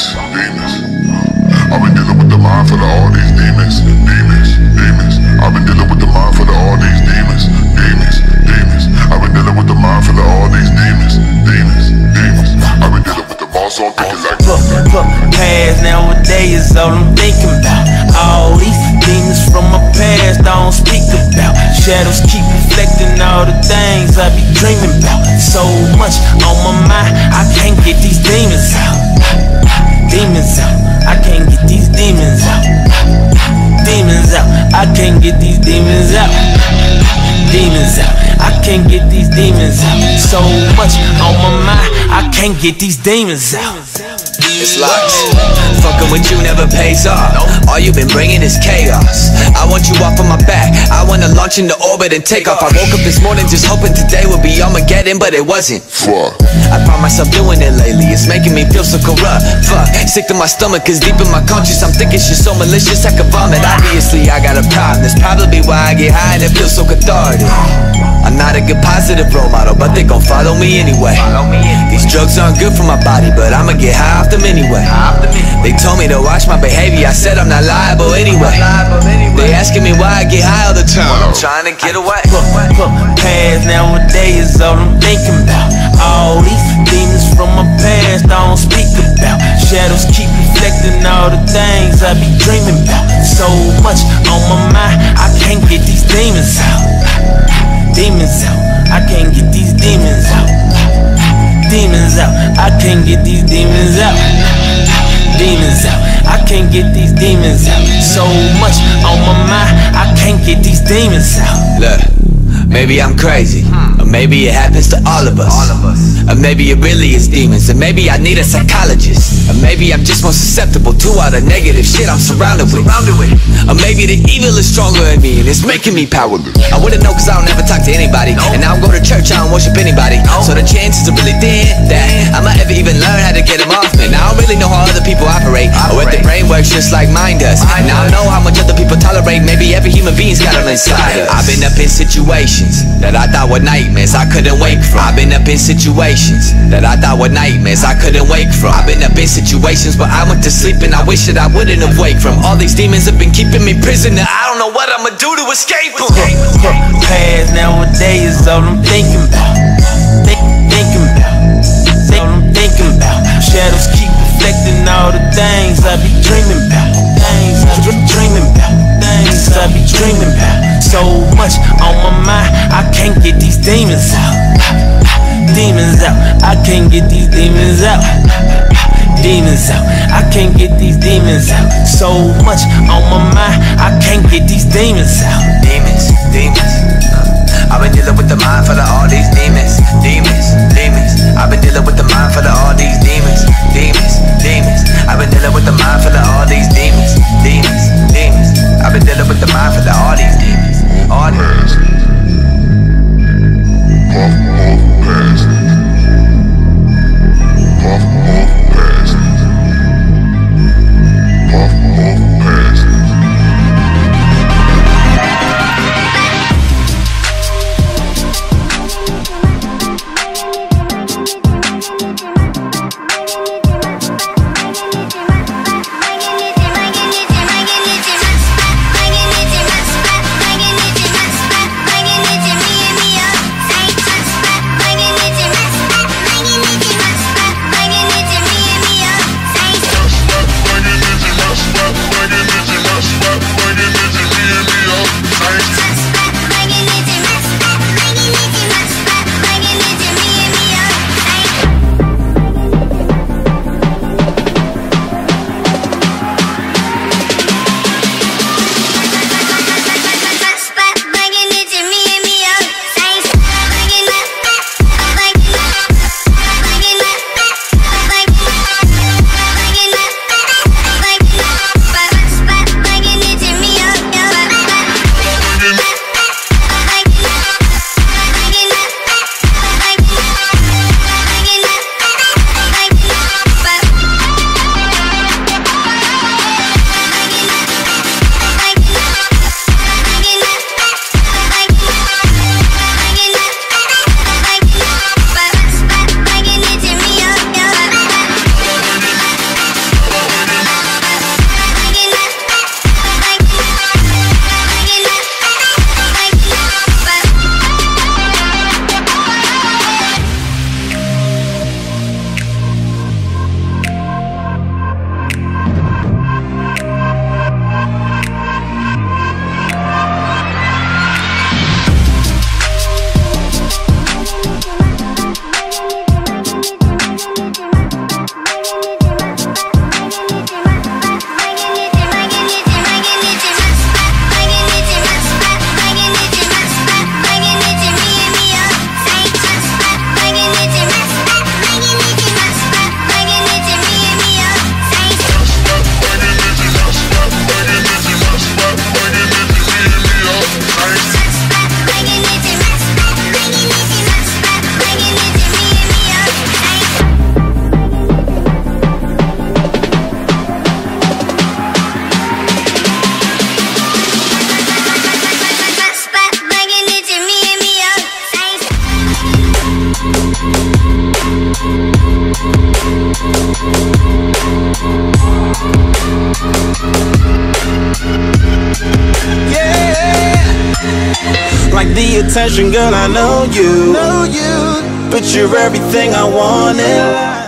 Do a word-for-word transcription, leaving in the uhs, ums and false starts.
demons, demons. I've been dealing with the mind full of all these demons, demons, demons. I've been dealing with the mind full of all these demons, demons, demons. I've been dealing with the mind full of all these demons, demons, demons. I've been dealing with the boss on thinking like Put, put past nowadays is all I'm thinking about. All these demons from my past I don't speak about. Shadows keep reflecting all the things I be dreaming about. So much on my mind, I can't get these demons out. Demons out, I can't get these demons out. Demons out, I can't get these demons out. Demons out, I can't get these demons out. So much on my mind, I can't get these demons out. It's locks. Fucking with you never pays off. All you been bringing is chaos. I want you off of my back. I wanna launch into orbit and take off. I woke up this morning just hoping today would be Armageddon, but it wasn't. fuck. I find myself doing it lately. It's making me feel so corrupt. Fuck, sick to my stomach, cause deep in my conscience I'm thinking shit so malicious I could vomit. Obviously I got a problem. That's probably why I get high and it feels so cathartic. I'm not a good positive role model, but they gon' follow me anyway. These drugs aren't good for my body, but I'ma get high off them anyway. They told me to watch my behavior, I said I'm not liable anyway. They asking me why I get high all the time, I'm trying to get away. Put, put past nowadays is all I'm thinking about. All these demons from my past I don't speak about. Shadows keep reflecting all the things I be dreaming about. So much on my mind, I can't get these demons out. Demons out, I can't get these demons out. Demons out, I can't get these demons out. Demons out, I can't get these demons out. So much on my mind, I can't get these demons out. Look, maybe I'm crazy, or maybe it happens to all of us, or maybe it really is demons, or maybe I need a psychologist, or maybe I'm just more susceptible to all the negative shit I'm surrounded with, or maybe the evil is stronger in me and it's making me powerless. I wouldn't know cause I don't ever talk to anybody, and I don't go to church, I don't worship anybody, so the chances are really thin that I'ma ever even learn how to get them off me. Now I don't really know how other people operate, or if their brain works just like mine does, and I don't know how much other people tolerate. Maybe every human being's got them inside us. I've been up in situations that I thought were nightmares I couldn't wake from. I've been up in situations that I thought were nightmares I couldn't wake from. I've been up in situations where I went to sleep and I wish that I wouldn't have waked from. All these demons have been keeping me prisoner. I don't know what I'ma do to escape them. Past nowadays is all I'm thinking about. Think, thinking about, think, all I'm thinking about. Shadows keep reflecting all the things I be dreaming about. Things I be dreaming about. Things I be dreaming about. So much on my mind, I can't get these demons out. Demons out, I can't get these demons out. Demons out, I can't get these demons out. So much on my mind, I can't get these demons out. Demons, demons. I've been dealing with the mind full of all these demons, demons, demons. I've been dealing with the mind full of all these demons, demons, demons. I've been dealing with the mind full of all these demons, demons, demons. I've been dealing with the mind full of all these demons, all these. Puff, puff, past. Puff, puff, past. Puff, puff, past. attention, girl, I know you. But you're everything I want in life.